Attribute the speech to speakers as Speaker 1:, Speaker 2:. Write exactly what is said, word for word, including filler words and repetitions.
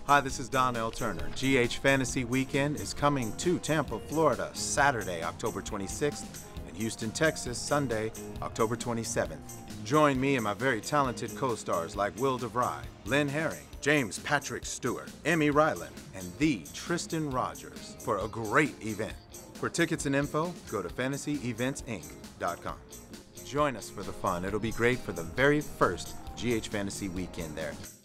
Speaker 1: Hi, this is Donnell Turner. G H Fantasy Weekend is coming to Tampa, Florida, Saturday, October twenty-sixth, and Houston, Texas, Sunday, October twenty-seventh. Join me and my very talented co-stars like Will DeVry, Lynn Herring, James Patrick Stewart, Emmy Ryland, and the Tristan Rogers for a great event. For tickets and info, go to fantasy events inc dot com. Join us for the fun. It'll be great for the very first G H Fantasy Weekend there.